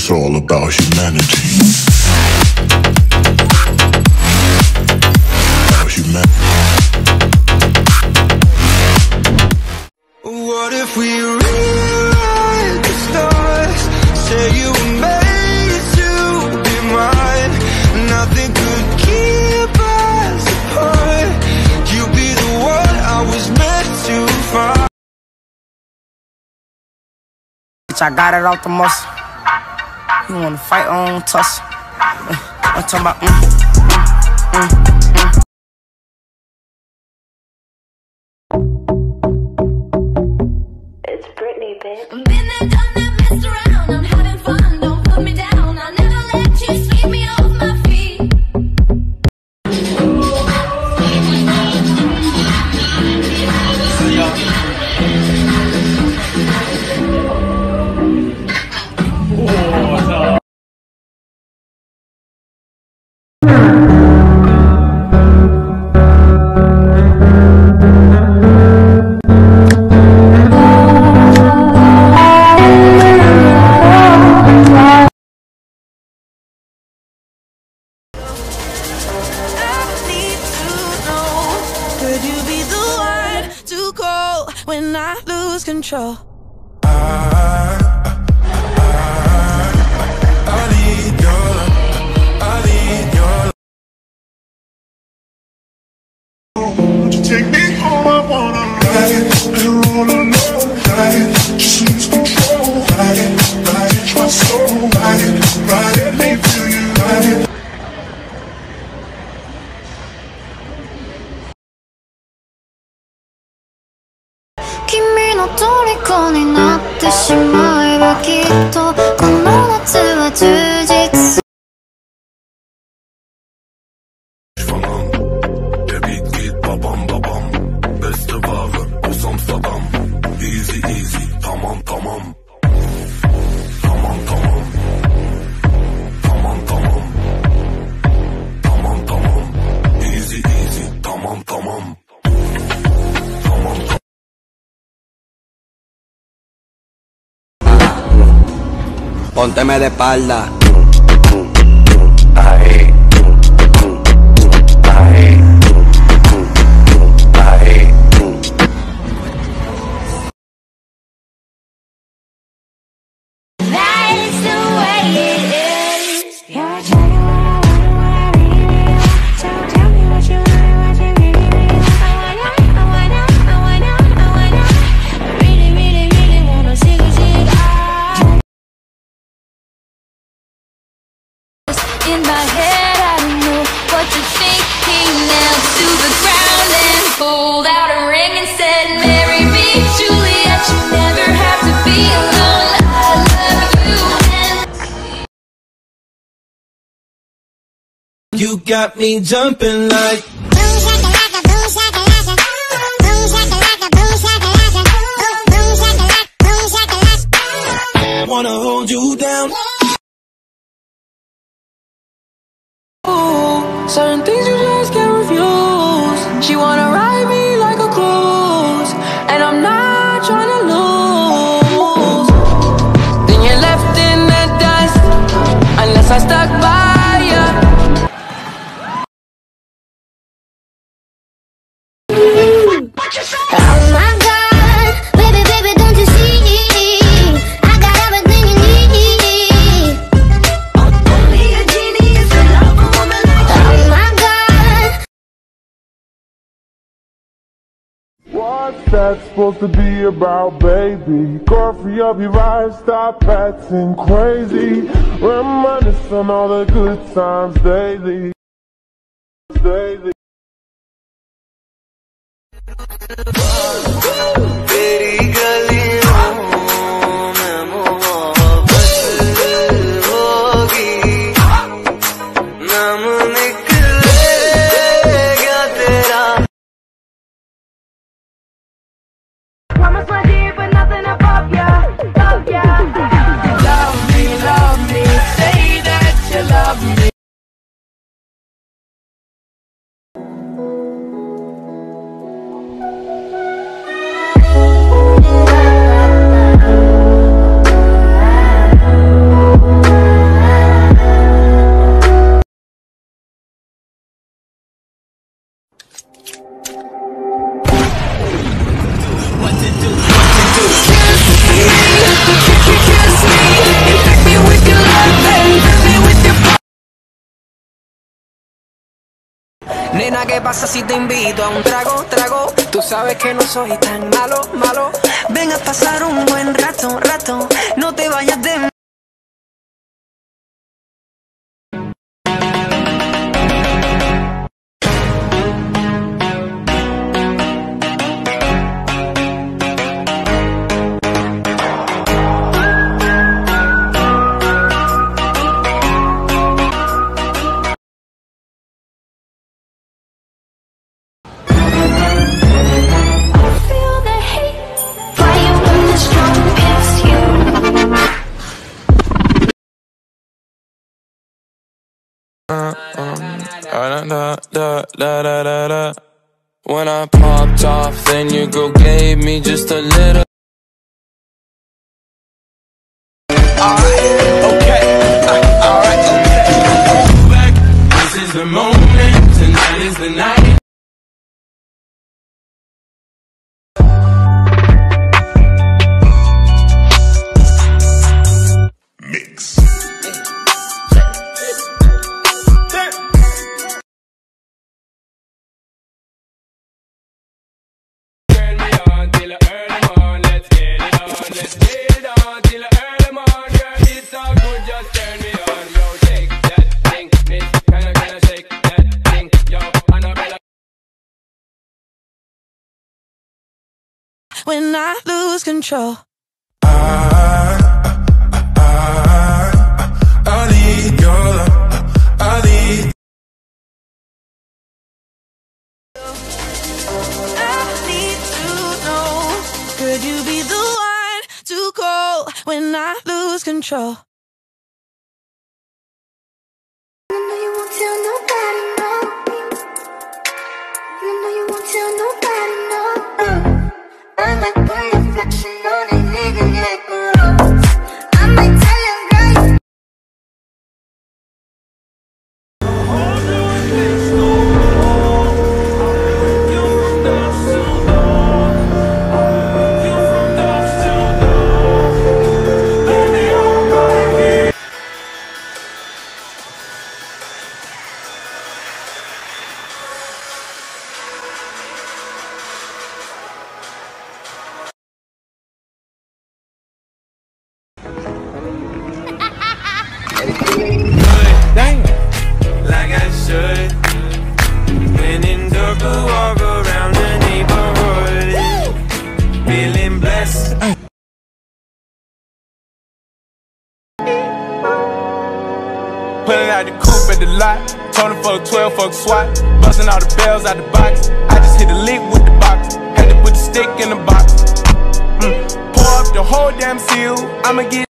It's all about humanity. What if we rewrite the stars? Say you were made to be mine. Nothing could keep us apart. You'd be the one I was meant to find. Bitch, I got it out the muscle. You wanna fight on tussle? I'm talking about It's Britney, bitch. Been there, done that, messed around. I'm having fun, don't put me down. I'll never let you sweep me off my feet. When I lose control, I need your love. I need your love. Won't you take me home? I wanna ride it and roll alone. Ride it, just lose control. Ride it, my soul. Ride it, let me feel you. Ride it. 虜になってしまえばきっとこの夏は充実 Der Beat geht babam babam. Beste Ware aus Amsterdam. Easy easy, tamam tamam. Tamam tamam. Tamam tamam. Tamam tamam. Easy easy, tamam tamam. Pónteme de espalda. Ahí. Ahí. Ahí. That is the way it is. You're so tell me what you really I really wanna see the shit out. In my head, I don't know what you're thinking. Nailed to the ground and pulled out a ring and said, marry me, Juliet. You never have to be alone. I love you and you got me jumping like boom shakalaka, boom shakalaka, boom shakalaka, boom shakalaka, boom shakalaka, boom shakalaka. wanna hold you down. certain things you just can't refuse. She wanna ride me like a cruise, and I'm not trying to lose. Then you're left in the dust, unless I stuck by ya. Oh my God, baby, baby, don't you see? I got everything you need. Only a genius can love a woman like you. Oh my God. What's that supposed to be about, baby? Coffee up your eyes, stop acting crazy. Reminisce on all the good times daily. Daily. तेरी गलियों में मोहब्बत होगी, नाम निकलेगा तेरा. Promise my dear, but nothing above ya, love ya. Love me, say that you love me. Nena, ¿qué pasa si te invito a un trago, trago? Tú sabes que no soy tan malo, malo. Ven a pasar un buen rato, rato. No te vayas de mí. When I popped off, then your girl gave me just a little. Alright, okay. Back. This is the moment, tonight is the night. Mix. When I lose control, I need your love. I need. I need to know, could you be the one to call when I lose control? You know you won't tell nobody, no. You know you won't tell nobody, no. I might put a reflection on a nigga, yeah, girl. I might tell him right. Damn. Like I should. When in circle, walk around the neighborhood. Feeling blessed. Pulling out the coupe at the lot. Told him for a 12, fuck SWAT. Busting all the bells out the box. I just hit a lick with the box. Had to put the stick in the box. Pour up the whole damn seal. I'ma get.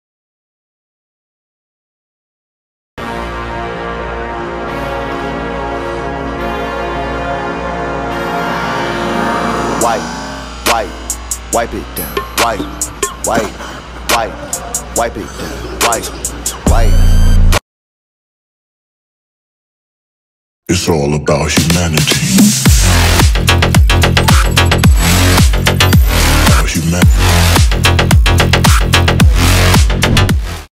Wipe it down, wipe it down, wipe. It's all about humanity.